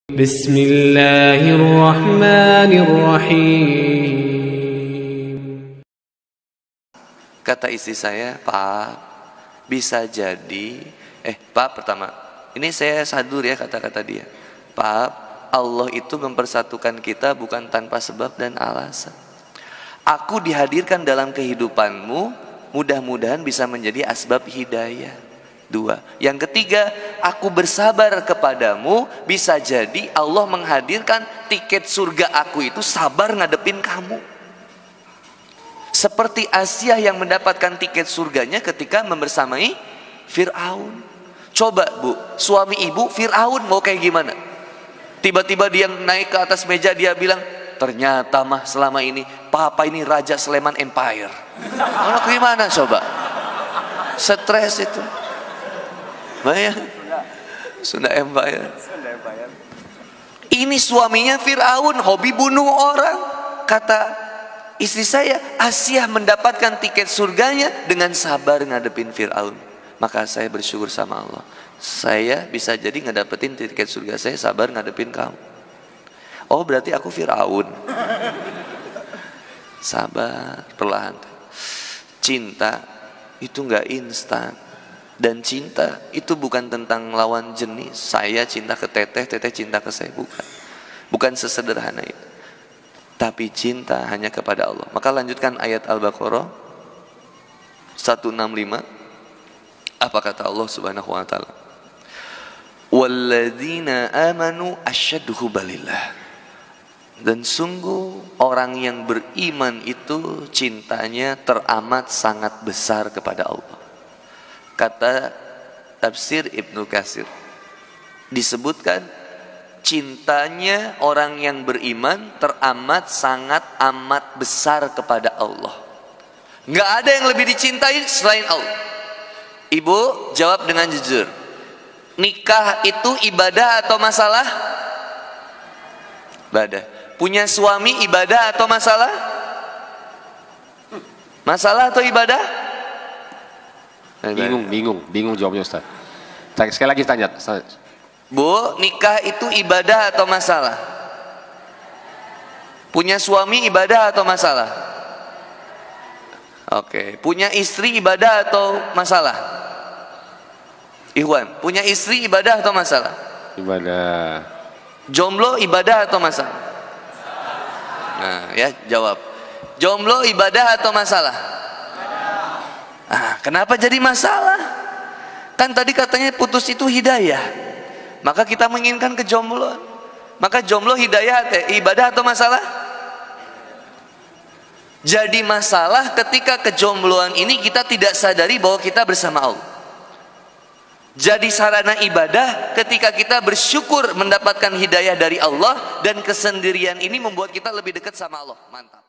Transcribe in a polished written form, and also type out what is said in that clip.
Bismillahirrahmanirrahim. Kata istri saya, Pak, bisa jadi, Pak, pertama, ini saya sadur ya kata-kata dia. Pak, Allah itu mempersatukan kita bukan tanpa sebab dan alasan. Aku dihadirkan dalam kehidupanmu, mudah-mudahan bisa menjadi asbab hidayah. 2. Yang ketiga, aku bersabar kepadamu, bisa jadi Allah menghadirkan tiket surga aku itu sabar ngadepin kamu. Seperti Asia yang mendapatkan tiket surganya ketika membersamai Fir'aun. Coba Bu, suami ibu Fir'aun mau kayak gimana? Tiba-tiba dia naik ke atas meja, dia bilang, ternyata mah selama ini papa ini Raja Sleman Empire. Mana gimana coba? Stres itu. Bayang, Sunda Empire. Ini suaminya Fir'aun, hobi bunuh orang. Kata istri saya, Asia mendapatkan tiket surganya dengan sabar ngadepin Fir'aun. Maka saya bersyukur sama Allah, saya bisa jadi ngedapetin tiket surga saya sabar ngadepin kamu. Oh berarti aku Fir'aun. Sabar, perlahan. Cinta itu nggak instan. Dan cinta itu bukan tentang lawan jenis. Saya cinta ke teteh, teteh cinta ke saya. Bukan sesederhana itu. Tapi cinta hanya kepada Allah. Maka lanjutkan ayat Al-Baqarah 165. Apa kata Allah Subhanahu wa taala? Walladzina amanu asyaddu hubbalillah. Dan sungguh orang yang beriman itu cintanya teramat sangat besar kepada Allah. Kata tafsir Ibnu Katsir, disebutkan cintanya orang yang beriman teramat sangat amat besar kepada Allah. Nggak ada yang lebih dicintai selain Allah. Ibu jawab dengan jujur, nikah itu ibadah atau masalah? Ibadah. Punya suami ibadah atau masalah? Masalah atau ibadah? Bingung jawabnya Ustaz. Sekali lagi tanya. Bu, nikah itu ibadah atau masalah? Punya suami ibadah atau masalah? Oke, punya istri ibadah atau masalah? Ikhwan, punya istri ibadah atau masalah? Ibadah. Jomblo ibadah atau masalah? Nah, ya jawab. Jomblo ibadah atau masalah? Kenapa jadi masalah? Kan tadi katanya putus itu hidayah. Maka kita menginginkan kejombloan. Maka jomblo hidayah ibadah atau masalah? Jadi masalah ketika kejombloan ini kita tidak sadari bahwa kita bersama Allah. Jadi sarana ibadah ketika kita bersyukur mendapatkan hidayah dari Allah, dan kesendirian ini membuat kita lebih dekat sama Allah. Mantap.